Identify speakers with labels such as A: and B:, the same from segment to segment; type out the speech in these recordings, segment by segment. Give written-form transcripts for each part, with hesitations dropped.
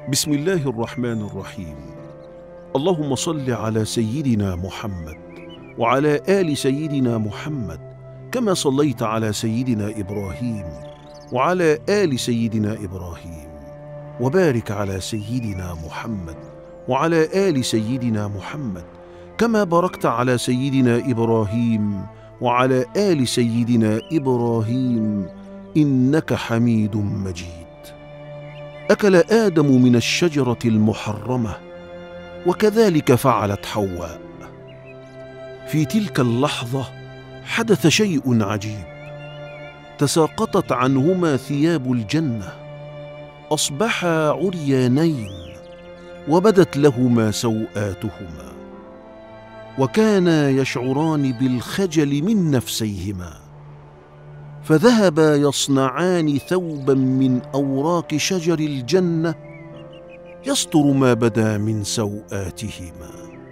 A: بسم الله الرحمن الرحيم. اللهم صل على سيدنا محمد وعلى آل سيدنا محمد كما صليت على سيدنا إبراهيم وعلى آل سيدنا إبراهيم، وبارك على سيدنا محمد وعلى آل سيدنا محمد كما باركت على سيدنا إبراهيم وعلى آل سيدنا إبراهيم إنك حميد مجيد. أكل آدم من الشجرة المحرمة، وكذلك فعلت حواء. في تلك اللحظة حدث شيء عجيب، تساقطت عنهما ثياب الجنة، أصبحا عريانين وبدت لهما سوآتهما، وكانا يشعران بالخجل من نفسيهما، فذهبا يصنعان ثوبا من أوراق شجر الجنة يستر ما بدا من سوآتهما.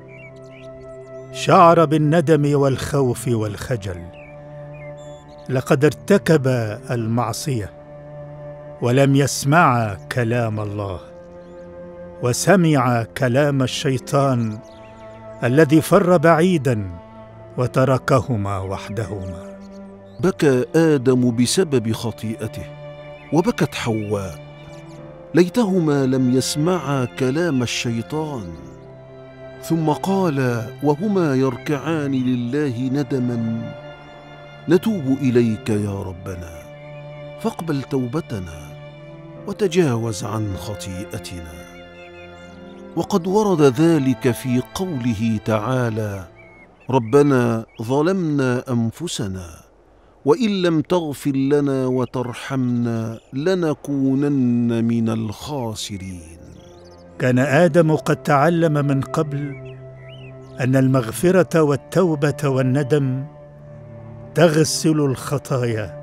B: شعر بالندم والخوف والخجل، لقد ارتكبا المعصية ولم يسمعا كلام الله، وسمعا كلام الشيطان الذي فر بعيدا وتركهما وحدهما.
A: بكى آدم بسبب خطيئته، وبكت حواء، ليتهما لم يسمعا كلام الشيطان. ثم قالا وهما يركعان لله ندما: نتوب إليك يا ربنا، فاقبل توبتنا وتجاوز عن خطيئتنا. وقد ورد ذلك في قوله تعالى: ربنا ظلمنا أنفسنا وإن لم تغفر لنا وترحمنا لنكونن من الخاسرين.
B: كان آدم قد تعلم من قبل أن المغفرة والتوبة والندم تغسل الخطايا،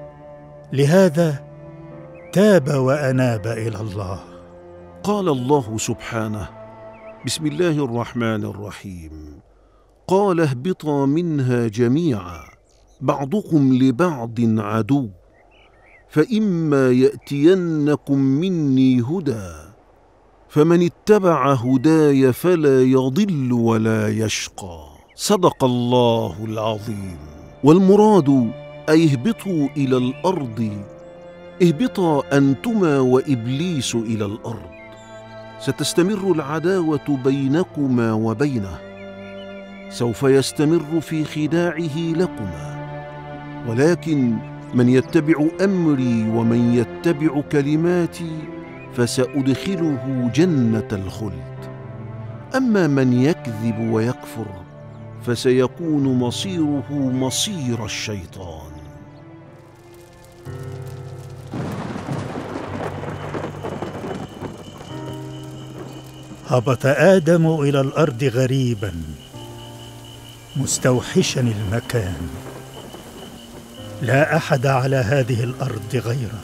B: لهذا تاب وأناب إلى الله.
A: قال الله سبحانه: بسم الله الرحمن الرحيم: قال اهبطا منها جميعا بعضكم لبعض عدو، فإما يأتينكم مني هدى فمن اتبع هداي فلا يضل ولا يشقى. صدق الله العظيم. والمراد أي اهبطوا إلى الأرض، اهبطا أنتما وإبليس إلى الأرض، ستستمر العداوة بينكما وبينه، سوف يستمر في خداعه لكما، ولكن من يتبع أمري ومن يتبع كلماتي فسأدخله جنة الخلد. أما من يكذب ويكفر فسيكون مصيره مصير الشيطان.
B: هبط آدم إلى الأرض غريبا مستوحشا المكان، لا أحد على هذه الأرض غيره،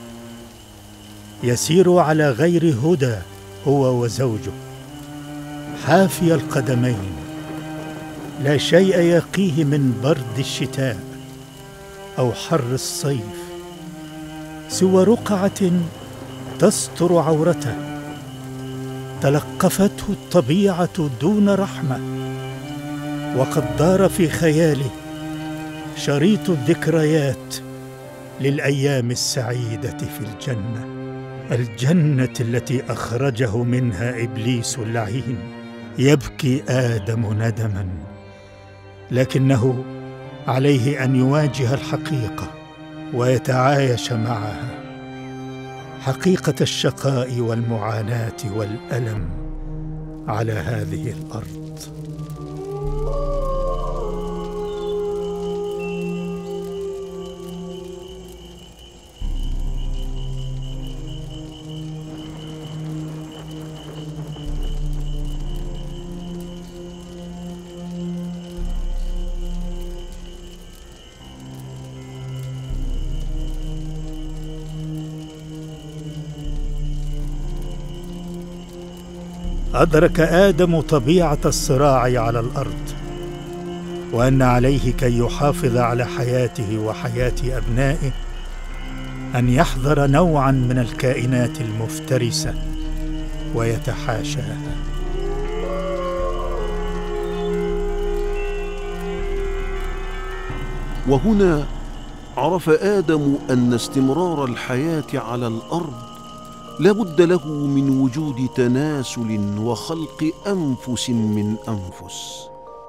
B: يسير على غير هدى هو وزوجه، حافي القدمين، لا شيء يقيه من برد الشتاء أو حر الصيف سوى رقعة تستر عورته، تلقفته الطبيعة دون رحمة، وقد دار في خياله شريط الذكريات للأيام السعيدة في الجنة التي أخرجه منها إبليس اللعين. يبكي آدم ندما، لكنه عليه أن يواجه الحقيقة ويتعايش معها، حقيقة الشقاء والمعاناة والألم على هذه الأرض. أدرك آدم طبيعة الصراع على الأرض، وأن عليه كي يحافظ على حياته وحياة أبنائه أن يحذر نوعاً من الكائنات المفترسة ويتحاشاها.
A: وهنا عرف آدم أن استمرار الحياة على الأرض لابد له من وجود تناسل وخلق أنفس من أنفس.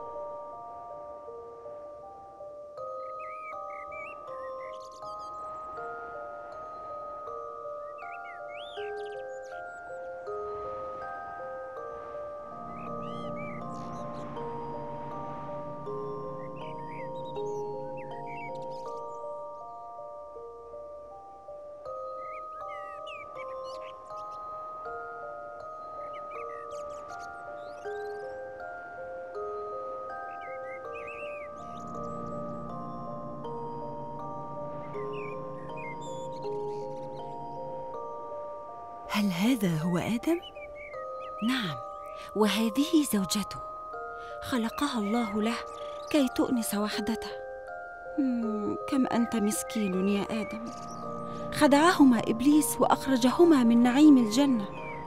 C: هل هذا هو آدم؟
D: نعم، وهذه زوجته خلقها الله له كي تؤنس وحدته. كم أنت مسكين يا آدم. خدعهما إبليس وأخرجهما من نعيم الجنة.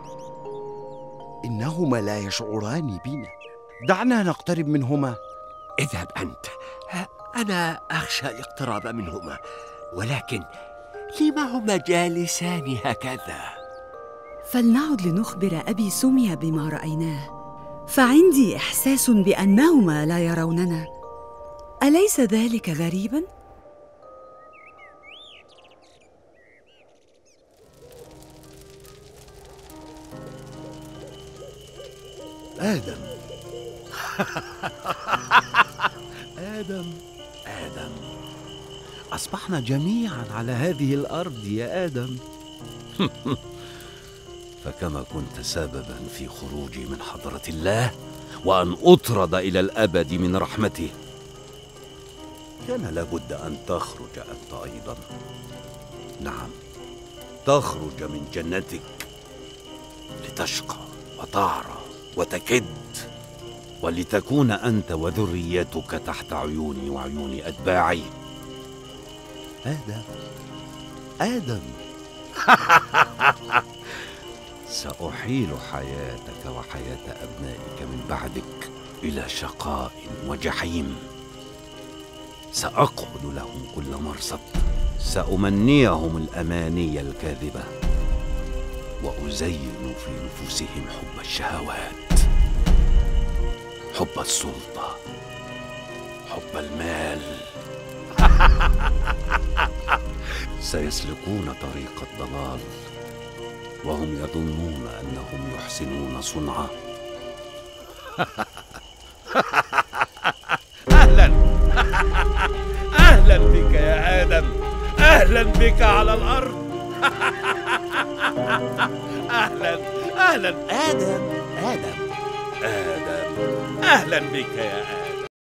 E: إنهما لا يشعران بنا، دعنا نقترب منهما.
F: اذهب أنت، أنا أخشى الاقتراب منهما. ولكن لما هما جالسان هكذا؟
C: فلنعد لنخبر أبي سمية بما رأيناه، فعندي إحساس بأنهما لا يروننا. أليس ذلك غريباً؟
E: آدم
G: آدم، أصبحنا جميعا على هذه الأرض يا آدم. فكما كنت سببا في خروجي من حضرة الله وأن أطرد إلى الأبد من رحمته، كان لابد أن تخرج أنت أيضا. نعم، تخرج من جنتك لتشقى وتعرى وتكد، ولتكون أنت وذريتك تحت عيوني وعيون أتباعي. آدم سأحيل حياتك وحياة أبنائك من بعدك إلى شقاء وجحيم. سأقعد لهم كل مرصد، سأمنيهم الأماني الكاذبة، وأزين في نفوسهم حب الشهوات، حب السلطة، حب المال. سيسلكون طريق الضلال وهم يظنون أنهم يحسنون صنعا. أهلا بك يا آدم، أهلا بك على الأرض. أهلا
F: آدم
G: أهلا بك يا آدم.